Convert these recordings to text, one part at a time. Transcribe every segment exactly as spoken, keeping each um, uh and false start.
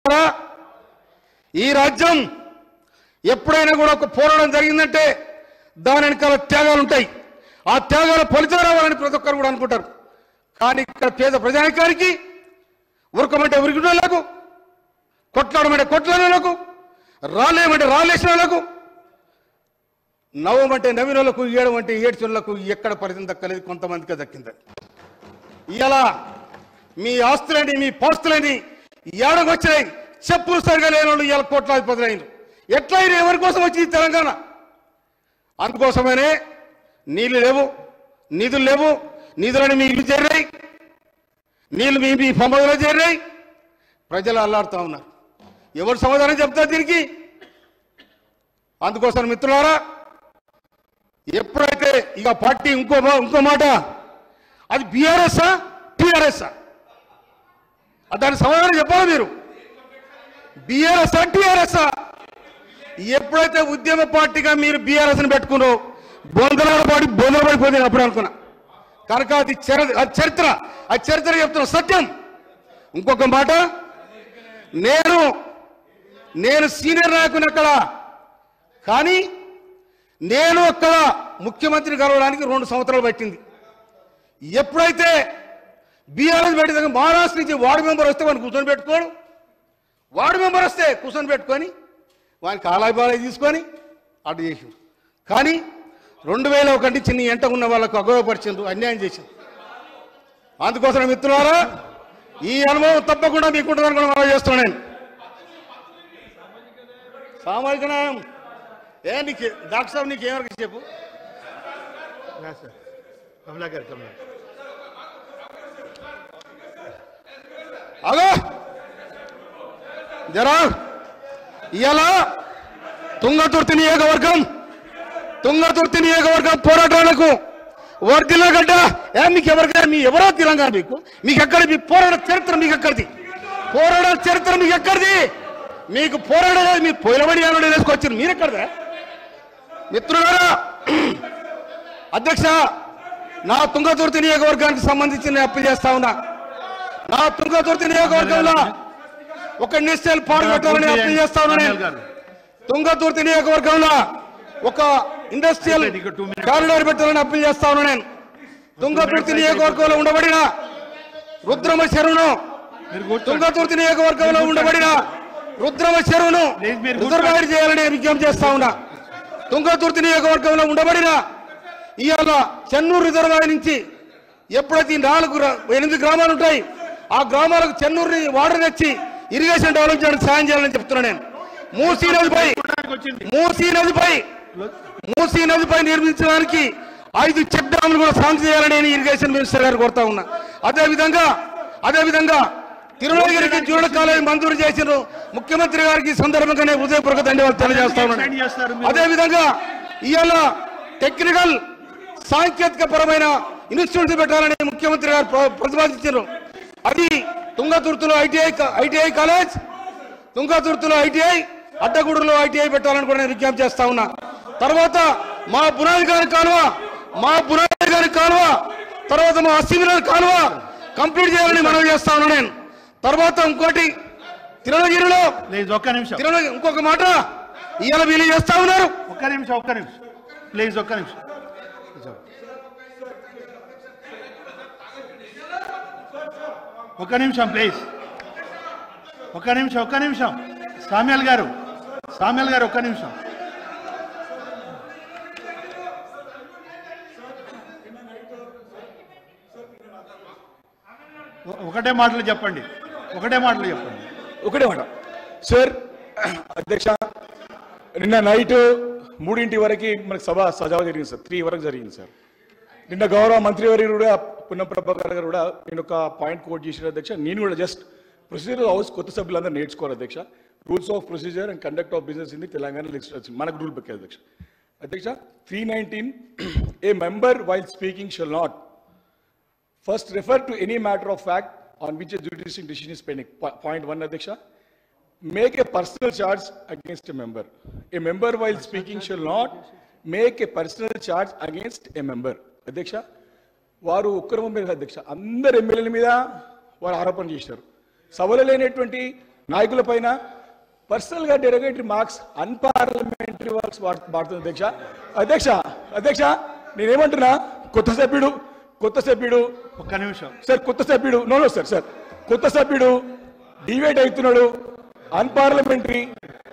మిత్రులారా, ఈ రాజ్యం ఎప్పుడైనా కూడా ఒక పోరాటం జరిగిందంటే దాని వెనకాల త్యాగాలు ఉంటాయి. ఆ త్యాగాల ఫలితం రావాలని ప్రతి ఒక్కరు కూడా అనుకుంటారు. కానీ ఇక్కడ పేద ప్రజానికానికి ఉరకమంటే ఉరికినోళ్లకు, కొట్లాడమంటే కొట్లాడలకు, రాలేమంటే రాలేసిన వాళ్ళకు, నవ్వమంటే నవ్వినోళ్లకు, ఏడమంటే ఏడ్చినోళ్లకు ఎక్కడ ఫలితం దక్కలేదు, కొంతమందికి దక్కింది. ఇలా మీ ఆస్తులని మీ పాస్తులని ఏడకొచ్చినాయి. చెప్పులు సరిగా లేని వాళ్ళు ఇవాళ కోట్లాధిపతులు అయినారు. ఎట్లా అయినా ఎవరి కోసం వచ్చింది తెలంగాణ? అందుకోసమనే నీళ్లు లేవు, నిధులు లేవు. నిధులని మీ ఇల్లు చేరినాయి, నీళ్లు మీ మీ పంపదలో చేరినాయి. ప్రజలు అల్లాడుతూ ఉన్నారు. ఎవరు సమాధానం చెప్తారు దీనికి? అందుకోసం మిత్రులారా, ఎప్పుడైతే ఇక పార్టీ ఇంకో ఇంకో మాట, అది బీఆర్ఎస్ఆ టీఆర్ఎస్ఆ దాని సమాధానం చెప్పాలి మీరు. బీఆర్ఎస్ఆ టీఆర్ఎస్ఆ ఎప్పుడైతే ఉద్యమ పార్టీగా మీరు బీఆర్ఎస్ని పెట్టుకున్నారో బొందలాడ పాడి బొందల పడిపోతుంది అప్పుడు అనుకున్నా. కనుక అది చరిత్ర, ఆ చరిత్ర చెప్తున్న సత్యం. ఇంకొక మాట, నేను నేను సీనియర్ నాయకుని అక్కడ, కానీ నేను అక్కడ ముఖ్యమంత్రిని కలవడానికి రెండు సంవత్సరాలు పట్టింది. ఎప్పుడైతే బీఆర్ఎస్ పెట్టిన మహారాష్ట్ర నుంచి వార్డు మెంబర్ వస్తే వాడిని కూర్చొని పెట్టుకోడు, వార్డు మెంబర్ వస్తే కూర్చొని పెట్టుకొని వానికి ఆలాబాలా తీసుకొని అటు చేసిండు. కానీ రెండు వేల ఒకటి చిన్న ఎంట ఉన్న వాళ్ళకు అగౌరవపరిచిండ్రు, అన్యాయం చేసింది. అందుకోసం మిత్రులారా, ఈ అనుభవం తప్పకుండా మీకుంటుందని కూడా మనం చేస్తున్నాను. నేను సామాజిక న్యాయం ఏ నీకు డాక్టర్ సాబ్ నీకు ఏమరకు చెప్పు. అగో జరా ఇలా తుంగతుర్తి నియోజకవర్గం తుంగతుర్తి నియోజకవర్గం పోరాటాలకు వర్దిల్ల గడ్డ. ఏ మీకు ఎవరికైనా మీ ఎవరో తెలంగాణ, మీకు మీకు ఎక్కడ మీ పోరాట చరిత్ర మీకు ఎక్కడిది? పోరాట చరిత్ర మీకు ఎక్కడిది? మీకు పోరాడలేదు, మీ పొలబడి ఆవిడ వేసుకొచ్చారు, మీరు ఎక్కడదా? మిత్రులారా, అధ్యక్ష, నా తుంగతుర్తి నియోజకవర్గానికి సంబంధించి నేను అప్పీల్ చేస్తా ఉన్నా. నా తుంగతుర్తి నియోజకవర్గంలో ఒక ఇండస్ట్రియల్ పార్క్ పెట్టాలని అప్పీల్ చేస్తా ఉన్నా. నేను తుంగతుర్తి నియోజకవర్గంలో ఒక ఇండస్ట్రియల్ కారిడార్ పెట్టాలని అప్పీల్ చేస్తా ఉన్నా. నేను తుంగతుర్తి నియోజకవర్గంలో ఉండబడిన రుద్రమ చెరువును తుంగతుర్తి నియోజకవర్గంలో ఉండబడిన రుద్రమ చెరువును రిజర్వాయర్ చేయాలని విజ్ఞప్తి చేస్తా ఉన్నా. తుంగతుర్తి నియోజకవర్గంలో ఉండబడిన ఇవాళ చెన్నూరు రిజర్వాయర్ నుంచి ఎప్పుడైతే నాలుగు ఎనిమిది గ్రామాలు ఉంటాయి, ఆ గ్రామాలకు చెన్నూరు వాటర్ తెచ్చి ఇరిగేషన్ డెవలప్ చేయడానికి సాయం చేయాలని చెప్తున్నా. నేను మూసీ నదిపై మూసీ నదిపై మూసీ నదిపై నిర్మించడానికి ఐదు చెక్ డ్యాములు కూడా సాంక్షన్ చేయాలని నేను ఇరిగేషన్ మినిస్టర్ గారు కోరుతా ఉన్నా. అదేవిధంగా అదేవిధంగా తిరుమలగిరికి జూడ కాలేజీ మంజూరు చేసిన ముఖ్యమంత్రి గారికి సందర్భంగానే హృదయపూర్వక ధన్యవాదాలు తెలియజేస్తా ఉన్నాను. అదేవిధంగా ఇవాళ టెక్నికల్ సాంకేతిక పరమైన ఇన్స్టిట్యూట్స్ పెట్టాలని ముఖ్యమంత్రి గారు ప్రతిపాదించారు. అది తుంగతుర్తిలో ఐటీఐ ఐటీఐ కాలేజ్, తుంగతుర్తిలో ఐటీఐ, అడ్డగూడలో ఐటీఐ పెట్టాలని కూడా నేను విజ్ఞప్తి చేస్తా ఉన్నా. తర్వాత మా బునాది గారి కాలువ మా బునాది గారి కాలువ తర్వాత మా అసిమిలర్ కాలువ కంప్లీట్ చేయాలని మనం చేస్తా ఉన్నా. నేను తర్వాత ఇంకోటి తిరుమలగిరిలో ఒక్క నిమిషం తిరుమల ఇంకొక మాట ఇవాళ వీళ్ళు చేస్తా ఉన్నారు. ఒక్క నిమిషం ఒక్క నిమిషం ప్లీజ్ ఒక్క నిమిషం ఒక్క నిమిషం ప్లీజ్ ఒక్క నిమిషం ఒక్క నిమిషం సామ్యాల్ గారు సామ్యాల్ గారు ఒక్క నిమిషం. ఒకటే మాటలు చెప్పండి ఒకటే మాటలు చెప్పండి ఒకటే మాట సార్. అధ్యక్ష, నిన్న నైట్ మూడింటి వరకు మనకు సభ సజావ జరిగింది సార్, త్రీ వరకు జరిగింది సార్. నిన్న గౌరవ మంత్రివర్యులు కూడా పున్న ప్రభాకర్ గారు కూడా నేను ఒక పాయింట్ కోట్ చేసిన అధ్యక్ష. నేను కూడా జస్ట్ ప్రొసీజర్ హౌస్ కొత్త సభ్యులందరూ నేర్చుకోవాలి అధ్యక్ష. Rules of procedure and conduct of business in the Telangana legislature మనకు రూల్ బుక్ అధ్యక్ష. అధ్యక్ష, three nineteen a member while speaking shall not first refer to any matter of fact on which a judicial decision is pending. Point one, Adhyaksha, make a personal charge against a member. A member while speaking shall not make a personal charge against a member. Adhyaksha, వారు ఒక్కరు మీద అధ్యక్ష అందరు ఎమ్మెల్యేల మీద వారు ఆరోపణ చేశారు. సభలో లేనటువంటి నాయకుల పైన పర్సనల్ గా డెరోగేటరీ మార్క్స్ అన్పార్లమెంటరీ వర్క్స్ వాడుతుంది అధ్యక్ష అధ్యక్ష అధ్యక్ష నేనేమంటున్నా కొత్త సభ్యుడు కొత్త సభ్యుడు ఒక్క నిమిషం సార్ కొత్త సభ్యుడు నో నో సార్ సార్ కొత్త సభ్యుడు డివేట్ అవుతున్నాడు అన్పార్లమెంటరీ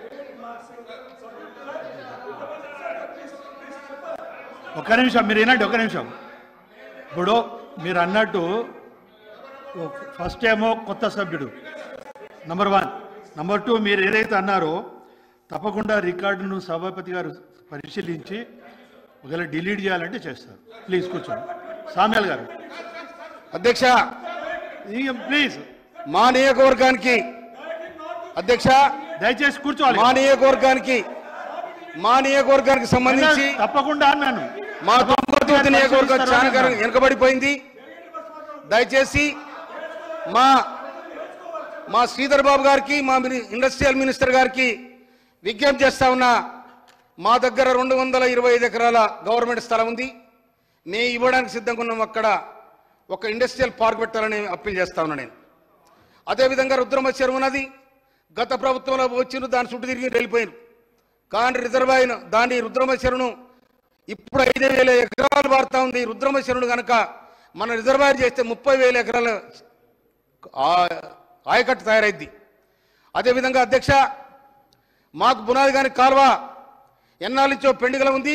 ఒక్క నిమిషం మీరు ఏనండి ఒక్క నిమిషం ఇప్పుడు మీరు అన్నట్టు ఫస్ట్ ఏమో కొత్త సభ్యుడు నంబర్ వన్ నంబర్ టూ మీరు ఏదైతే అన్నారో తప్పకుండా రికార్డును సభాపతి గారు పరిశీలించి ఒకవేళ డిలీట్ చేయాలంటే చేస్తారు ప్లీజ్ కూర్చోండి సామ్యాల్ గారు అధ్యక్ష ప్లీజ్ మా నియోజకవర్గానికి అధ్యక్ష దయచేసి కూర్చోవాలి మా నియోజకవర్గానికి మా నియోజకవర్గానికి సంబంధించి తప్పకుండా అన్నాను మా తుంగతుర్తి నియోజకవర్గం చాలా వెనుకబడిపోయింది దయచేసి మా మా శ్రీధర్ బాబు గారికి మా ఇండస్ట్రియల్ మినిస్టర్ గారికి విజ్ఞప్తి చేస్తా ఉన్నా మా దగ్గర రెండు వందల ఇరవై ఐదు ఎకరాల గవర్నమెంట్ స్థలం ఉంది మేము ఇవ్వడానికి సిద్ధంగా ఉన్నాం అక్కడ ఒక ఇండస్ట్రియల్ పార్క్ పెట్టాలని అప్పీల్ చేస్తా ఉన్నా నేను అదేవిధంగా రుద్రమ చెరువు ఉన్నది గత ప్రభుత్వంలో వచ్చిన దాని చుట్టూ తిరిగి వెళ్ళిపోయారు కానీ రిజర్వ్ అయిన దాని రుద్రమ చెరువును ఇప్పుడు ఐదు వేల ఎకరాలు వాడుతూ ఉంది రుద్రమ చెరువును కనుక మన రిజర్వాయర్ చేస్తే ముప్పై వేల ఎకరాల ఆయకట్టు తయారైద్ది అదేవిధంగా అధ్యక్ష మాకు బునాది గాని కాలువ ఎన్నాళ్ళించో పెండుగల ఉంది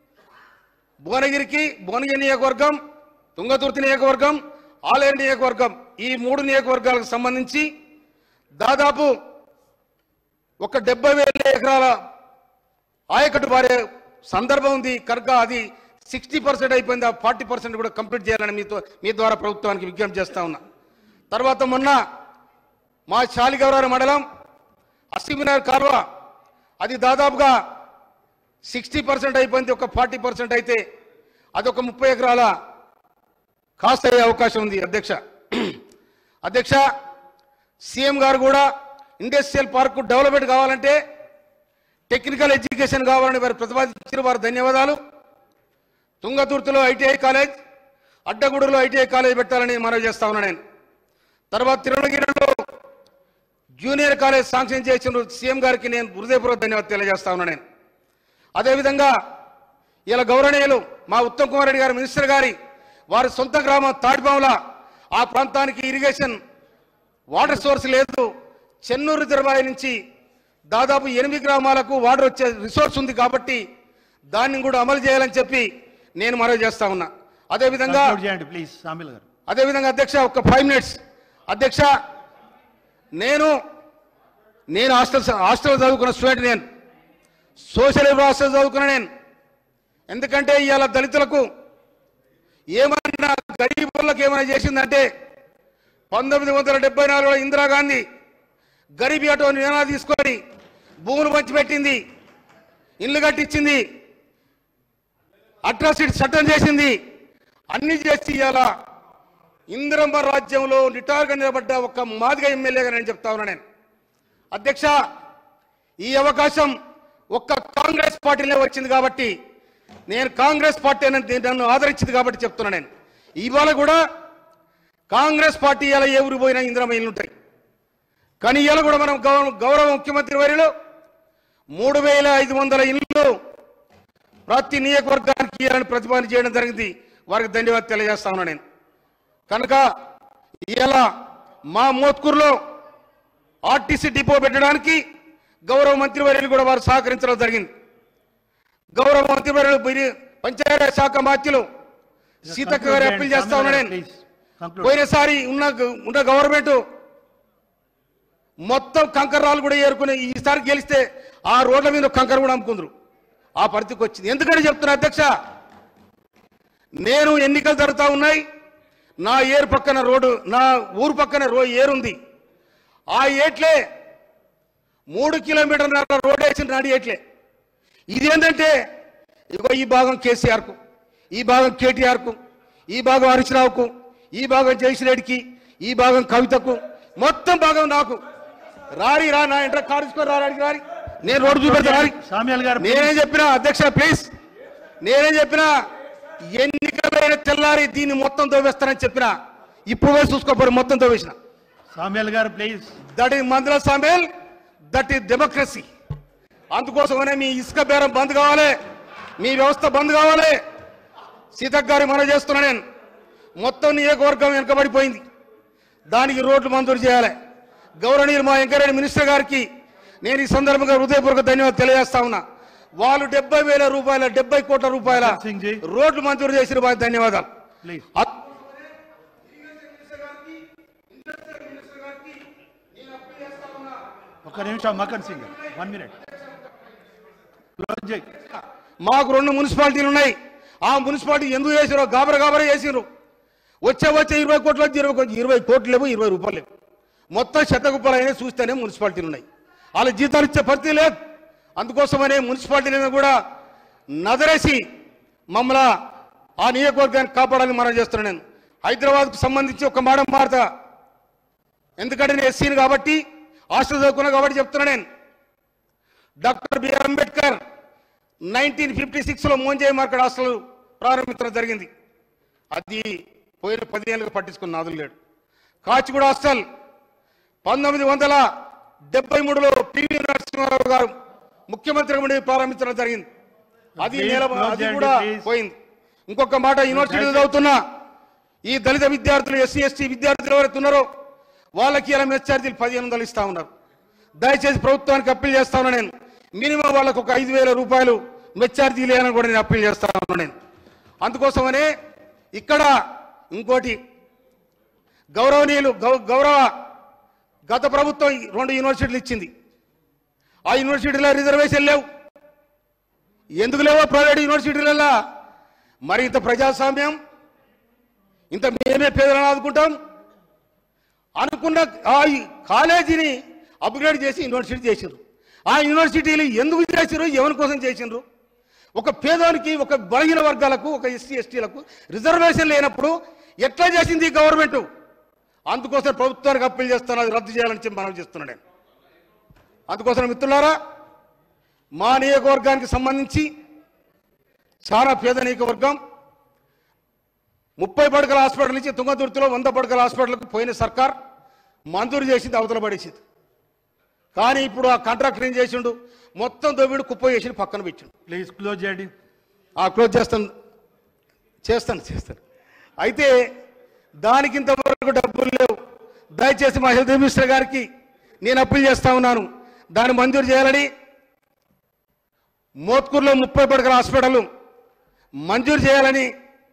భువనగిరికి భువనగిరి నియోజకవర్గం తుంగతుర్తి నియోజకవర్గం ఆలేరు నియోజకవర్గం ఈ మూడు నియోజకవర్గాలకు సంబంధించి దాదాపు ఒక డెబ్బై వేల ఎకరాల ఆయకట్టు పారే సందర్భం ఉంది కనుక అది సిక్స్టీ పర్సెంట్ అయిపోయింది ఆ ఫార్టీ పర్సెంట్ కూడా కంప్లీట్ చేయాలని మీతో మీ ద్వారా ప్రభుత్వానికి విజ్ఞప్తి చేస్తా ఉన్నా తర్వాత మొన్న మా శాలిగౌరారం మండలం అస్సిమినార్ కాలువ అది దాదాపుగా సిక్స్టీ పర్సెంట్ అయిపోయింది ఒక ఫార్టీ పర్సెంట్ అయితే అది ఒక ముప్పై ఎకరాల కాస్ట్ అయ్యే అవకాశం ఉంది అధ్యక్ష అధ్యక్ష సీఎం గారు కూడా ఇండస్ట్రియల్ పార్క్ డెవలప్మెంట్ కావాలంటే టెక్నికల్ ఎడ్యుకేషన్ కావాలని వారు ప్రతిపాదించిన వారు ధన్యవాదాలు తుంగతుర్తిలో ఐటీఐ కాలేజ్ అడ్డగూడలో ఐటీఐ కాలేజ్ పెట్టాలని మనవి చేస్తా ఉన్నా నేను తర్వాత తిరుమలగిరిలో జూనియర్ కాలేజ్ శాంక్షన్ చేసిన సీఎం గారికి నేను హృదయపూర్వక ధన్యవాదాలు తెలియజేస్తా ఉన్నా నేను అదేవిధంగా ఇలా గౌరవనీయులు మా ఉత్తమ్ కుమార్ రెడ్డి గారు మినిస్టర్ గారి వారి సొంత గ్రామం తాడిపాముల ఆ ప్రాంతానికి ఇరిగేషన్ వాటర్ సోర్స్ లేదు చెన్నూరు రిజర్వాయర్ నుంచి దాదాపు ఎనిమిది గ్రామాలకు వాటర్ వచ్చే రిసోర్స్ ఉంది కాబట్టి దాన్ని కూడా అమలు చేయాలని చెప్పి నేను మనవి చేస్తా ఉన్నా అదేవిధంగా ప్లీజ్ సామిల్ గారు అదేవిధంగా అధ్యక్ష ఒక ఫైవ్ మినిట్స్ అధ్యక్ష నేను నేను హాస్టల్ హాస్టల్ చదువుకున్న స్టూడెంట్ నేను సోషల్ హాస్టల్ చదువుకున్న నేను ఎందుకంటే ఇవాళ దళితులకు ఏమైనా గరీబులకు ఏమైనా చేసిందంటే పంతొమ్మిది వందల డెబ్బై నాలుగులో ఇందిరాగాంధీ గరీబీ ఆటో నినాదం తీసుకొని భూములు పంచిపెట్టింది ఇల్లు కట్టించింది అట్రాసిటీ చట్టం చేసింది అన్ని చేసి ఇవాళ ఇందిరమ్మ రాజ్యంలో నిటారుగా నిలబడ్డ ఒక మాదిగ ఎమ్మెల్యేగా నేను చెప్తా ఉన్నా నేను అధ్యక్ష ఈ అవకాశం ఒక్క కాంగ్రెస్ పార్టీనే వచ్చింది కాబట్టి నేను కాంగ్రెస్ పార్టీ నన్ను ఆదరించింది కాబట్టి చెప్తున్నా నేను ఇవాళ కూడా కాంగ్రెస్ పార్టీ ఇలా ఏ ఊరు పోయినా ఇందిరమ్మ ఇల్లు ఉంటాయి కానీ ఇవాళ కూడా మనం గౌరవ గౌరవ ముఖ్యమంత్రి వారిలో మూడు వేల ఐదు వందల ఇళ్ళు ప్రతి నియోజకవర్గానికి ఇవ్వాలని ప్రతిపాదన చేయడం జరిగింది వారికి ధన్యవాదాలు తెలియజేస్తా ఉన్నా నేను కనుక ఇవాళ మా మోత్కూరులో ఆర్టీసీ డిపో పెట్టడానికి గౌరవ మంత్రివర్యులు కూడా వారు సహకరించడం జరిగింది గౌరవ మంత్రివర్యులు పంచాయతీ శాఖ మంత్రులు సీతక్క గారి అప్పీల్ చేస్తా ఉన్నా నేను పోయినసారి ఉన్న ఉన్న గవర్నమెంట్ మొత్తం కంకర్రాలు కూడా ఏరుకుని ఈసారి గెలిస్తే ఆ రోడ్ల మీద కంకర కూడా అమ్ముకుందరు ఆ పరిస్థితికి వచ్చింది ఎందుకంటే చెప్తున్నా అధ్యక్ష నేను ఎన్నికలు జరుగుతూ ఉన్నాయి నా ఏరు పక్కన రోడ్డు నా ఊరు పక్కన రో ఏరుంది ఆ ఏట్లే మూడు కిలోమీటర్ల రోడ్డు వేసిన నాడు ఏట్లే ఇదేంటంటే ఇగో ఈ భాగం కేసీఆర్కు ఈ భాగం కేటీఆర్కు ఈ భాగం హరీష్ రావుకు ఈ భాగం జయశ్రెడ్డికి ఈ భాగం కవితకు మొత్తం భాగం నాకు రారి రా నా ఇంటర్ కారు తీసుకొని రారాడికి రారి నేను రోడ్డు చూపెడతా రారి సామ్యాల్ గారు నేనేం చెప్పినా అధ్యక్ష ప్లీజ్ నేనేం చెప్పినా ఎన్నికలైన తెల్లారి దీన్ని మొత్తం తోవేస్తానని చెప్పినా ఇప్పుడు చూసుకోపోయి మొత్తం తోవేసిన సామ్యాల్ గారు please. That is Mandula Samuel, that is democracy. అందుకోసమనే మీ ఇసుక బేరం బంద్ కావాలి, మీ వ్యవస్థ బంద్ కావాలి. సీతక్ గారి మనం చేస్తున్నా నేను. మొత్తం నియోజకవర్గం వెనుకబడిపోయింది, దానికి రోడ్లు మంజూరు చేయాలి. గౌరవనీయులు మా వెంకయ్యనాయుడు మినిస్టర్ గారికి నేను ఈ సందర్భంగా హృదయపూర్వక ధన్యవాదాలు తెలియజేస్తా ఉన్నా. వాళ్ళు డెబ్బై వేల రూపాయల డెబ్బై కోట్ల రూపాయల రోడ్లు మంజూరు చేసిన వారికి ధన్యవాదాలు. ఒక నిమిషం మకన్ సింగ్, వన్ మినిట్. మాకు రెండు మున్సిపాలిటీలు ఉన్నాయి. ఆ మున్సిపాలిటీ ఎందుకు చేసిరో గాబర గాబర చేసిరు. వచ్చే వచ్చే ఇరవై కోట్లు వచ్చి ఇరవై ఇరవై కోట్లు లేవు, ఇరవై రూపాయలు లేవు. మొత్తం శతగుప్పలు అయినా చూస్తేనే మున్సిపాలిటీలు ఉన్నాయి. వాళ్ళ జీతాలు ఇచ్చే పరిస్థితి లేదు. అందుకోసమనే మున్సిపాలిటీలను కూడా నదరేసి మమ్మల్ని ఆ నియోజకవర్గాన్ని కాపాడాలని మనం చేస్తున్నాను. నేను హైదరాబాద్కు సంబంధించి ఒక మాట మారతా, ఎందుకంటే నేను ఎస్సీని కాబట్టి హాస్టల్ చదువుకున్నా కాబట్టి చెప్తున్నా. నేను doctor BR Ambedkar nineteen fifty సిక్స్లో మోంజయ్ మార్కెట్ హాస్టల్ ప్రారంభించడం జరిగింది. అది పోయిన పదిహేనులకు పట్టించుకున్న నాదులు లేడు. కాచిగూడ హాస్టల్ పంతొమ్మిది వందల డెబ్బై మూడులో పివి నరసింహారావు గారు ముఖ్యమంత్రి ఉండి ప్రారంభించడం జరిగింది. అది నేల అది కూడా పోయింది. ఇంకొక మాట, యూనివర్సిటీ చదువుతున్న ఈ దళిత విద్యార్థులు, ఎస్సీ ఎస్టీ విద్యార్థులు ఎవరైతే ఉన్నారో వాళ్ళకి ఇలా మెస్ ఛార్జీలు పదిహేను వందలు ఇస్తా ఉన్నారు. దయచేసి ప్రభుత్వానికి అప్పీల్ చేస్తా ఉన్నా నేను, మినిమం వాళ్ళకు ఒక ఐదు వేల రూపాయలు మెస్ ఛార్జీలు అని కూడా నేను అప్పీల్ చేస్తా ఉన్నా నేను. అందుకోసమనే ఇక్కడ ఇంకోటి, గౌరవనీయులు గౌరవ గత ప్రభుత్వం రెండు యూనివర్సిటీలు ఇచ్చింది. ఆ యూనివర్సిటీలో రిజర్వేషన్ లేవు. ఎందుకు లేవో ప్రైవేట్ యూనివర్సిటీలలో? మరి ఇంత ప్రజాస్వామ్యం, ఇంత మేమే పేదలను ఆదుకుంటాం అనుకున్న ఆ కాలేజీని అప్గ్రేడ్ చేసి యూనివర్సిటీ చేసిండ్రు. ఆ యూనివర్సిటీలు ఎందుకు చేసిండ్రు, ఎవరి కోసం చేసిండ్రు? ఒక పేదోనికి, ఒక బలహీన వర్గాలకు, ఒక ఎస్సీ ఎస్టీలకు రిజర్వేషన్ లేనప్పుడు ఎట్లా చేసింది ఈ గవర్నమెంట్? అందుకోసం ప్రభుత్వానికి అప్పీల్ చేస్తాను, అది రద్దు చేయాలని చెప్పి మనం చేస్తున్నాను నేను. అందుకోసం మిత్రులారా, మా నియోజకవర్గానికి సంబంధించి చాలా పేద నియోజకవర్గం. ముప్పై పడకల హాస్పిటల్ నుంచి తుంగతుర్తిలో వంద పడకల హాస్పిటల్కు పోయిన సర్కార్ మంజూరు చేసింది, అవతల పడేసింది. కానీ ఇప్పుడు ఆ కాంట్రాక్టర్ ఏం చేసిండు, మొత్తం దొబ్బిడు కుప్ప చేసి పక్కన పెట్టిండు. ప్లీజ్ క్లోజ్ చేయండి. ఆ క్లోజ్ చేస్తాను చేస్తాను చేస్తాను అయితే దానికి ఇంతవరకు డబ్బులు లేవు. దయచేసి మా హెల్త్ మినిస్టర్ గారికి నేను అప్పీల్ చేస్తా ఉన్నాను, దాన్ని మంజూరు చేయాలని. మోత్కూరులో ముప్పై పడకల హాస్పిటల్ మంజూరు చేయాలని.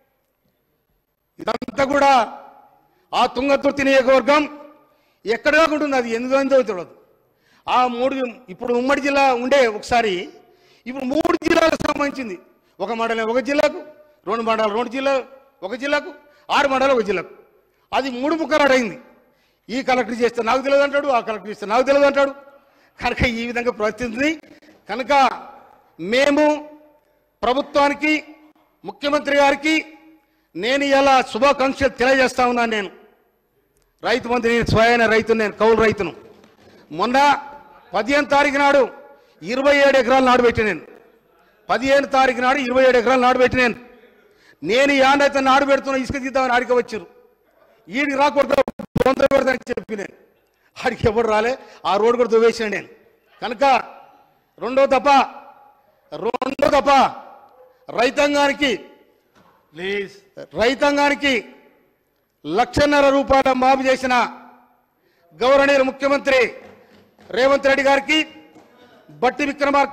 ఇదంతా కూడా ఆ తుంగతుర్తి నియోజకవర్గం ఎక్కడగా ఉంటుంది, అది ఎందుకు తెలియదు. ఆ మూడు ఇప్పుడు ఉమ్మడి జిల్లా ఉండే ఒకసారి, ఇప్పుడు మూడు జిల్లాలకు సంబంధించింది. ఒక మండలం ఒక జిల్లాకు, రెండు మండలాలు రెండు జిల్లాలు ఒక జిల్లాకు, ఆరు మండలాలు ఒక జిల్లాకు. అది మూడు ముక్కలాట అయింది. ఈ కలెక్టర్ చేస్తే నాకు తెలియదు అంటాడు, ఆ కలెక్టర్ చేస్తే నాకు తెలియదు అంటాడు. కనుక ఈ విధంగా ప్రవర్తించింది. కనుక మేము ప్రభుత్వానికి, ముఖ్యమంత్రి గారికి నేను ఇలా శుభాకాంక్షలు తెలియజేస్తా ఉన్నాను. నేను రైతు మంత్రి, నేను స్వయాన రైతును, నేను కౌలు రైతును. మొన్న పదిహేను తారీఖు నాడు ఇరవై ఏడు ఎకరాలు నాడుబెట్టి నేను పదిహేను తారీఖు నాడు ఇరవై ఏడు ఎకరాలు నాడుబెట్టి నేను నేను యాడైతే నాడు పెడుతున్నా ఇసుక తీద్దామని ఆడికి వచ్చారు. ఈడికి రాకూడదు బొంద పెడతానని చెప్పి నేను ఆడికి ఎవరు రాలే. ఆ రోడ్డు కూడా దువ్వేసాను నేను. కనుక రెండో తప్ప రెండో తప్ప రైతాంగానికి ప్లీజ్ రైతాంగానికి లక్షన్నర రూపాయల మాఫీ చేసిన గౌరవనీయులు ముఖ్యమంత్రి రేవంత్ రెడ్డి గారికి, బట్టి విక్రమార్క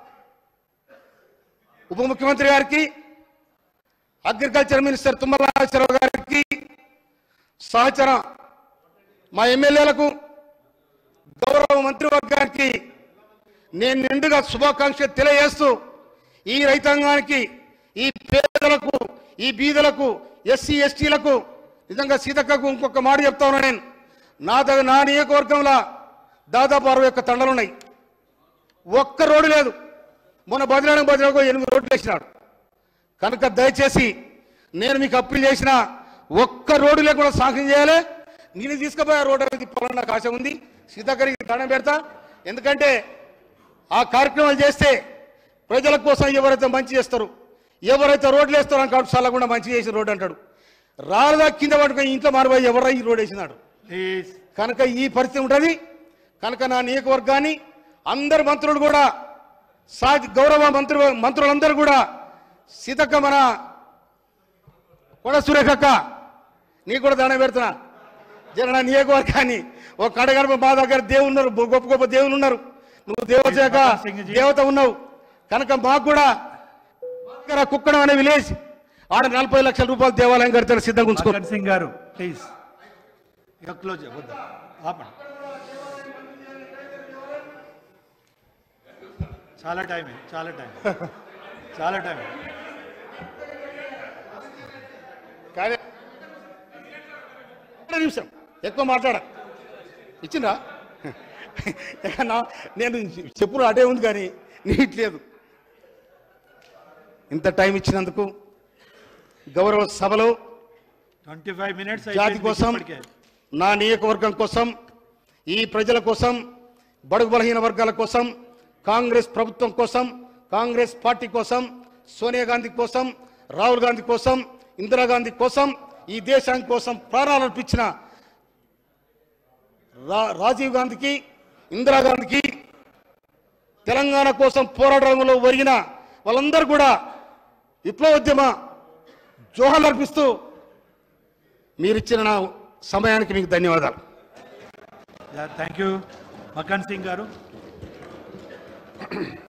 ఉప ముఖ్యమంత్రి గారికి, అగ్రికల్చర్ మినిస్టర్ తుమ్మల నాగేశ్వరరావు గారికి, సహచర మా ఎమ్మెల్యేలకు, గౌరవ మంత్రివర్గానికి నేను నిండుగా శుభాకాంక్షలు తెలియజేస్తూ, ఈ రైతాంగానికి, ఈ పేదలకు, ఈ బీదలకు, ఎస్సీ ఎస్టీలకు నిజంగా సీతక్కకు ఇంకొక మాట చెప్తా ఉన్నా నేను. నా దగ్గర నా నియోజకవర్గంలో దాదాపు అరవై ఒక్క తండలు ఉన్నాయి. ఒక్క రోడ్డు లేదు. మొన్న బదిలాడం బదిలాడకు ఎనిమిది రోడ్లు వేసినాడు. కనుక దయచేసి నేను మీకు అప్పీల్ చేసిన ఒక్క రోడ్డు లేకుండా సాంక్షన్ చేయాలి. నేను తీసుకుపోయే రోడ్డు అనేది తిప్పాలని నాకు ఆశ ఉంది. సీతక్కరికి దండం పెడతా. ఎందుకంటే ఆ కార్యక్రమాలు చేస్తే ప్రజల కోసం ఎవరైతే మంచి చేస్తారు, ఎవరైతే రోడ్లు వేస్తారో అని కాబట్టి చల్లకుండా మంచి చేసిన రోడ్డు అంటాడు. రాళ్ళదా కింద పట్టుకొని ఇంట్లో మారిపోయి ఎవరై ఈ రోడ్ వేసినాడు. కనుక ఈ పరిస్థితి ఉంటుంది. కనుక నా నియోజకవర్గాన్ని అందరు మంత్రులు కూడా సా గౌరవ మంత్రి మంత్రులందరూ కూడా సీతక్క మన కొడ సురేఖక్క నీకు కూడా దండం పెడుతున్నా. జర నా నియోజకవర్గాన్ని ఒక కడగడప మా దగ్గర దేవులు ఉన్నారు, గొప్ప గొప్ప దేవులు ఉన్నారు. నువ్వు దేవశాఖ దేవత ఉన్నావు కనుక మాకు కూడా కుక్కడం అనే విలేజ్ ఆడ నలభై లక్షల రూపాయలు దేవాలయం కడతారు సిద్ధంగా ఉంచుకో. మకన్ సింగ్ గారు ప్లీజ్ క్లోజ్ ఆపండి. చాలా టైం చాలా టైం చాలా టైం కానీ నిమిషం ఎక్కువ మాట్లాడ ఇచ్చిందా నా నేను చెప్పులు అటే ఉంది కానీ నీట్లేదు. ఇంత టైం ఇచ్చినందుకు గౌరవ సభలో ట్వంటీ ఫైవ్ మినిట్స్ జాతి కోసం, నా నియోజకవర్గం కోసం, ఈ ప్రజల కోసం, బడుగు బలహీన వర్గాల కోసం, కాంగ్రెస్ ప్రభుత్వం కోసం, కాంగ్రెస్ పార్టీ కోసం, సోనియా గాంధీ కోసం, రాహుల్ గాంధీ కోసం, ఇందిరాగాంధీ కోసం, ఈ దేశానికి కోసం ప్రాణాలు అర్పించిన రాజీవ్ గాంధీకి, ఇందిరాగాంధీకి, తెలంగాణ కోసం పోరాటంలో ఒరిగిన వాళ్ళందరూ కూడా విప్లవోద్యమ జోహాలు అర్పిస్తూ మీరిచ్చిన నా సమయానికి మీకు ధన్యవాదాలు. థ్యాంక్ యూ మకన్ సింగ్ గారు.